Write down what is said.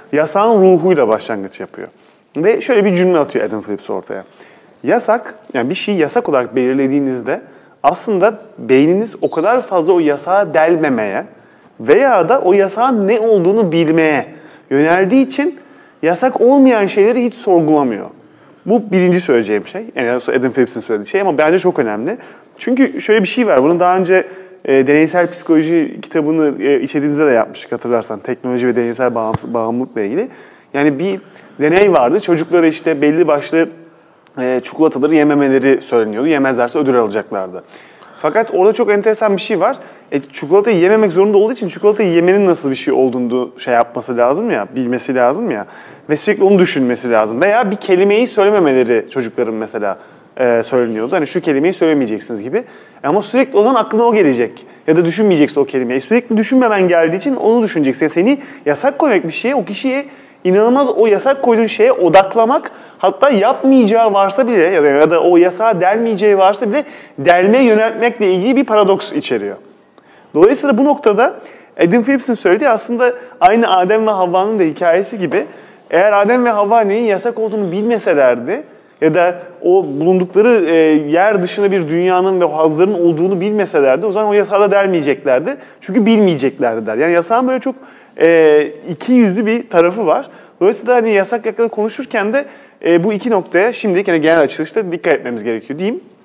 yasağın ruhuyla başlangıç yapıyor. Ve şöyle bir cümle atıyor Adam Phillips ortaya. Yasak, yani bir şeyi yasak olarak belirlediğinizde aslında beyniniz o kadar fazla o yasağa delmemeye veya da o yasağın ne olduğunu bilmeye yöneldiği için yasak olmayan şeyleri hiç sorgulamıyor. Bu birinci söyleyeceğim şey. Yani Adam Phillips'in söylediği şey ama bence çok önemli. Çünkü şöyle bir şey var. Bunu daha önce deneysel psikoloji kitabını işlediğimizde de yapmıştık hatırlarsan. Teknoloji ve deneysel bağımlılıkla ilgili. Yani bir deney vardı. Çocuklara işte belli başlı çikolataları yememeleri söyleniyordu. Yemezlerse ödül alacaklardı. Fakat orada çok enteresan bir şey var. Çikolatayı yememek zorunda olduğu için çikolatayı yemenin nasıl bir şey olduğunu yapması lazım ya, bilmesi lazım ya. Ve sürekli onu düşünmesi lazım. Veya bir kelimeyi söylememeleri çocukların mesela söyleniyordu. Hani şu kelimeyi söylemeyeceksiniz gibi. Ama sürekli o zaman aklına o gelecek. Ya da düşünmeyeceksin o kelimeyi. Sürekli düşünmemen geldiği için onu düşüneceksin. Yani seni yasak koymak bir şeye, o kişiye inanılmaz o yasak koyduğun şeye odaklamak, hatta yapmayacağı varsa bile ya da o yasağa delmeyeceği varsa bile delmeye yöneltmekle ilgili bir paradoks içeriyor. Dolayısıyla bu noktada Adam Phillips'in söylediği aslında aynı Adem ve Havva'nın da hikayesi gibi, eğer Adem ve Havva neyin yasak olduğunu bilmeselerdi ya da o bulundukları yer dışında bir dünyanın ve hazların olduğunu bilmeselerdi o zaman o yasağa da delmeyeceklerdi. Çünkü bilmeyeceklerdi der. Yani yasağın böyle çok iki yüzlü bir tarafı var. Dolayısıyla hani yasak hakkında konuşurken de bu iki noktaya şimdilik yani genel açılışta dikkat etmemiz gerekiyor diyeyim.